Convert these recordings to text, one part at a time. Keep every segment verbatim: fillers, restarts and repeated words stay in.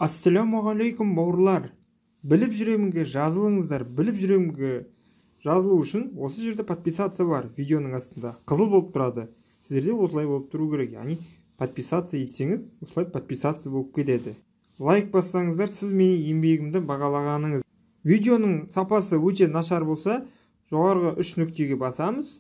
Ассалаумағалейкум бауырлар. Біліп жүремінге жазылыңыздар. Біліп жүремінге жазылу үшін осы жерде подписаться бар, видеоның астында қызыл болып тұрады. Сіздерде осылай болып тұру керек. Яғни подписаться етсеңіз, осылай подписаться болып кетеді. Лайк бассаңыздар, сіз менің еңбегімді бағалағаныңыз. Видеоның сапасы өте нашар болса, жоғарғы үш нүктеге басамыз.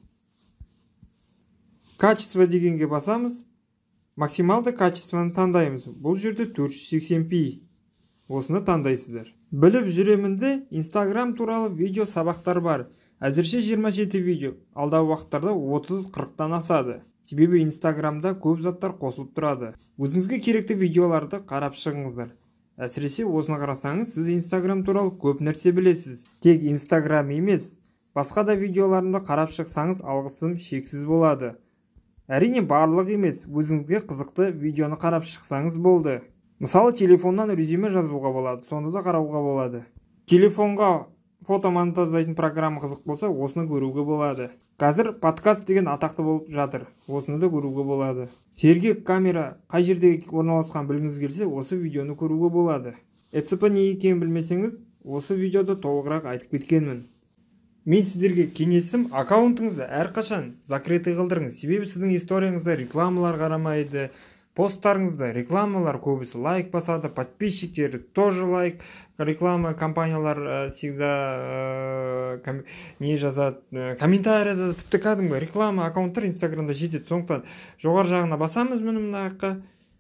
Качество дегенге басамыз. Максималды качествоны таңдаймыз. Бұл жерде төрт жүз сексен пи. Осыны таңдайсыздар. Біліп жүремінде Instagram туралы видео сабақтар бар. Әзірше жиырма жеті видео. Алдағы уақыттарда отыз қырықтан асады. Себебі Instagramда көп заттар қосылып тұрады. Өзіңізге керекті видеоларды қарап шығыңыздар. Әсіресе осыны қарасаңыз, сіз Instagram туралы көп нәрсе білесіз. Тек Instagram емес, басқа да видеоларымды қарап шықсаңыз, алғысым шексіз болады. Әрине барлық емес, өзіңізге қызықты видеоны қарап шықсаңыз болды. Мысалы, телефоннан резюме жазуға болады, сонда да қарауға болады. Телефонға фото монтаждайтын программа қызық болса, осыны көруге болады. Қазір подкаст деген атақты болып жатыр, осыны да көруге болады. Сергек камера қай жерде орналасқан білгіңіз келсе, осы видеоны көруге болады. ЭЦП не екенін білмесеңіз, осы видеода толығырақ айтып кеткенмін. Мен сіздерге кеңесім, аккаунтыңызды әрқашан закрытый қылдырыңыз. Себебі сіздің историяңызда рекламалар қарамайды, посттарыңызда рекламалар көбісі лайк басады, подписчиктері тоже лайк, реклама компаниялар всегда ә, не жазады, ә, комментарияда тіпті кәдімгі реклама аккаунттар Инстаграмда жетеді. Сондықтан жоғары жағына басамыз міне мына жаққа.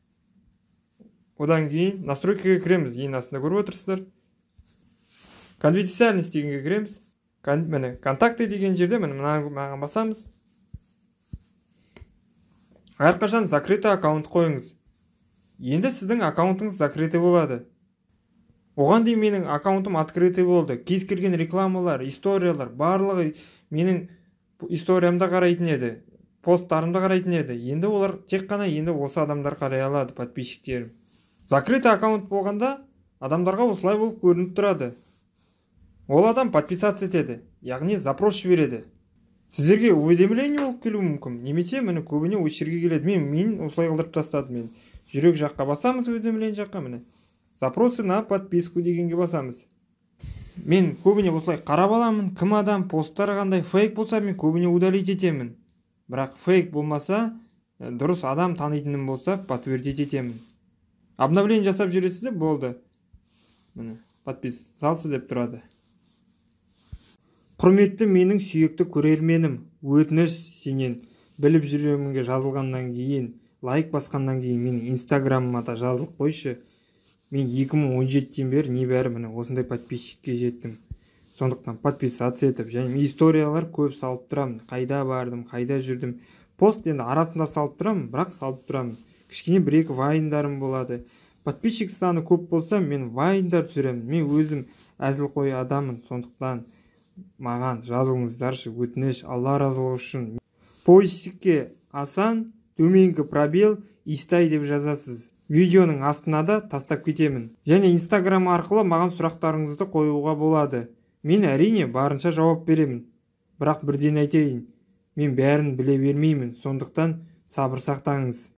Одан кейін настройкаға кіреміз. Ең астында көріп отырсыздар. Конфиденциальность дегенге кіреміз. Міне контакты деген жерде міне мынаған басамыз. Әрқашан закрытый аккаунт қойыңыз. Енді сіздің аккаунтыңыз закрытый болады. Оған дейін менің аккаунтым открытый болды. Кез келген рекламалар, историялар, барлығы менің историямда қарайтын еді, посттарымда қарайтын еді. Енді олар тек қана енді осы адамдар қарай алады, подписчиктерім. Закрытый аккаунт болғанда адамдарға осылай болып көрініп тұрады. Ол адам подписаться етеді, яғни запрос жібереді. Сіздерге уведомление болып келуі мүмкін. Немесе мені көбіне осы жерге келеді. Мен мен осылай қылдырып тастадым. Мен жүрек жаққа басамыз, уведомление жаққа міне. Запросы на подписку дегенге басамыз. Мен көбіне осылай қарап аламын. Кім адам, посттары қандай, фейк болса мен көбіне удалить етемін. Бірақ фейк болмаса, дұрыс адам танитыным болса, подтвердить етемін. Обновление жасап жүресіз, болды. Міне, подпис салсы деп тұрады. Құрметті менің сүйекті көрерменім, өтініш сенен біліп жүремінге жазылғаннан кейін, лайк басқаннан кейін менің инстаграмыма да жазылып қойшы. Мен екі мың он жетіден бері небәрі міне осындай подписчикке жеттім. Сондықтан подписаться етіп, және историялар көп салып тұрамын. Қайда бардым, қайда жүрдім. Пост енді арасында салып тұрамын, бірақ салып тұрамын. Кішкене бір-екі вайндарым болады. Подписчик саны көп болса, мен вайндар түсіремін. Мен өзім әзілқой адамын, сондықтан маған жазылыңыздаршы, өтініш, Алла разылығы үшін. Поисікке асан, төменгі пробел, истай деп жазасыз. Видеоның астына да тастап кетемін. Және Инстаграм арқылы маған сұрақтарыңызды қоюға болады. Мен әрине барынша жауап беремін. Бірақ бірден айтайын, мен бәрін біле бермеймін, сондықтан сабыр сақтаңыз.